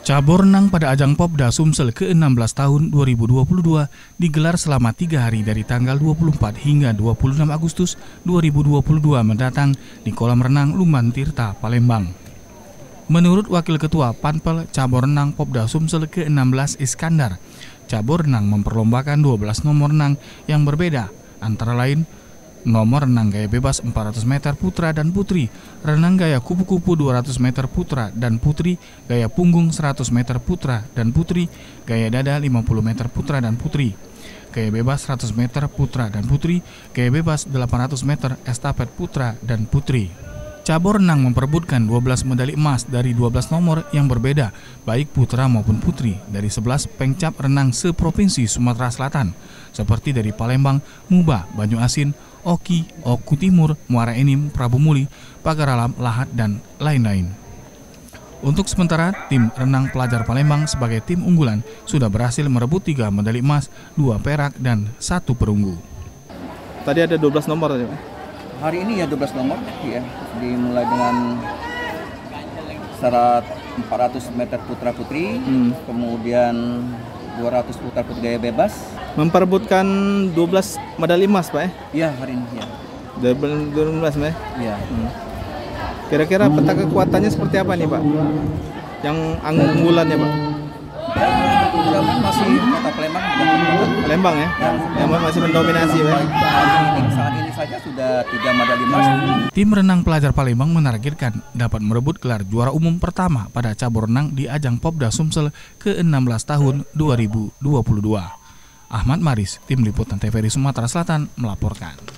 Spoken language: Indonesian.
Cabur renang pada ajang Popda Sumsel ke-16 tahun 2022 digelar selama 3 hari dari tanggal 24 hingga 26 Agustus 2022 mendatang di kolam renang Lumban Tirta, Palembang. Menurut Wakil Ketua Panpel Cabur Renang Popda Sumsel ke-16 Iskandar, cabur renang memperlombakan 12 nomor renang yang berbeda, antara lain nomor renang gaya bebas 400 meter putra dan putri, renang gaya kupu-kupu 200 meter putra dan putri, gaya punggung 100 meter putra dan putri, gaya dada 50 meter putra dan putri, gaya bebas 100 meter putra dan putri, gaya bebas 800 meter estafet putra dan putri. Cabur renang memperebutkan 12 medali emas dari 12 nomor yang berbeda, baik putra maupun putri, dari 11 pengcap renang seprovinsi Sumatera Selatan, seperti dari Palembang, Muba, Banyuasin, Oki, Oku Timur, Muara Enim, Prabu Muli, Pagar Alam, Lahat, dan lain-lain. Untuk sementara, tim renang pelajar Palembang sebagai tim unggulan sudah berhasil merebut 3 medali emas, 2 perak, dan 1 perunggu. Tadi ada 12 nomor tadi, Pak? Hari ini ya 12 nomor ya, dimulai dengan syarat 400 meter putra putri, kemudian 200 putra putri gaya bebas. Memperebutkan 12 medali emas, Pak ya? Iya, hari ini ya. 12 Pak ya? Iya. Kira-kira peta kekuatannya seperti apa nih, Pak? Yang unggulannya, Pak? Mudah-mudahan masih kota Palembang ya? Yang masih mendominasi, Pak. Saat ini saja sudah 3 medali emas. Tim renang pelajar Palembang menargetkan dapat merebut gelar juara umum pertama pada cabur renang di ajang Popda Sumsel ke-16 tahun 2022. Ahmad Maris, Tim Liputan TVRI Sumatera Selatan melaporkan.